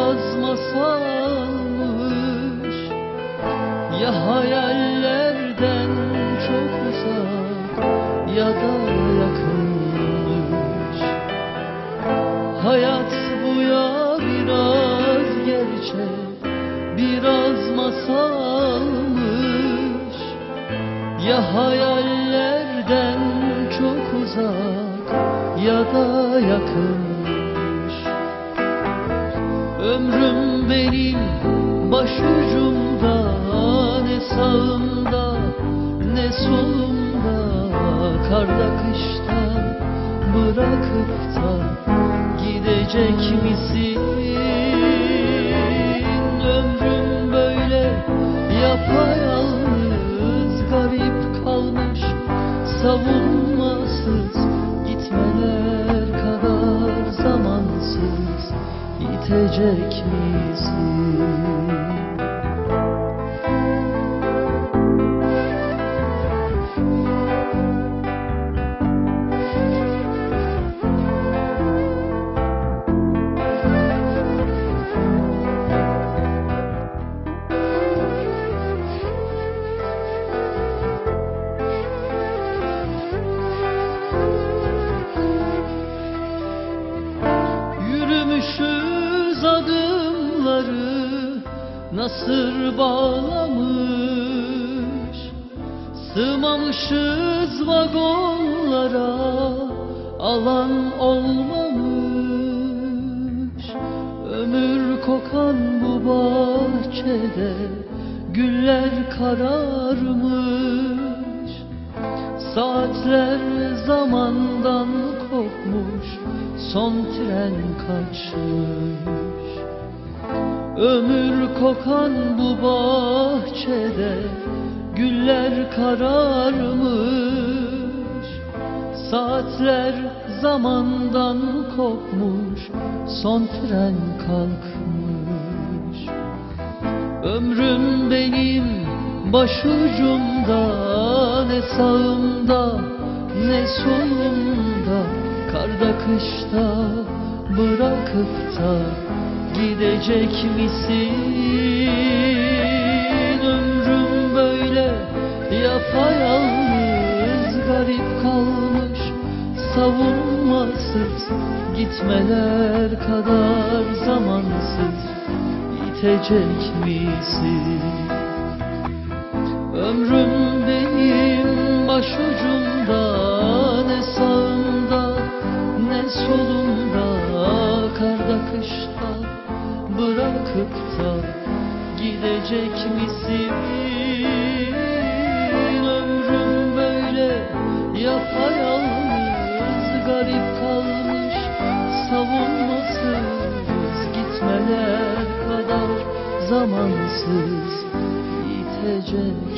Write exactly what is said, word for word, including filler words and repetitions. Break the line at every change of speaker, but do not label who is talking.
biraz masalmış, ya hayallerden çok uzak ya da yakınmış. Hayat bu ya biraz gerçek, biraz masalmış, ya hayallerden çok uzak ya da yakınmış. Ömrüm benim başucumda, ne sağımda ne solumda, karda kışta bırakıp da gidecek misin? Ömrüm böyle yapayalnız, garip kalmış, savunmasız, gitmeler kadar zamansız, gidecek misin? Yürümüşüz adımları nasır bağlamış, sığmamışız vagonlara, alan olmamış. Ömür kokan bu bahçede güller kararmış, saatler zamandan kopmuş, son tren kaçmış. Ömür kokan bu bahçede güller kararmış, saatler zamandan kopmuş, son tren kalkmış. Ömrüm benim başucumda, ne sağımda ne solumda, karda kışta bırakıp da gidecek misin? Ömrüm böyle yapayalnız, garip kalmış, savunmasız, gitmeler kadar zamansız, gidecek misin? Ömrüm benim başucumda, ne sağımda ne solumda, karda kışta bırakıp da gidecek misin? Ömrüm böyle yapayalnız, garip kalmış, savunmasız, gitmeler kadar zamansız, gidecek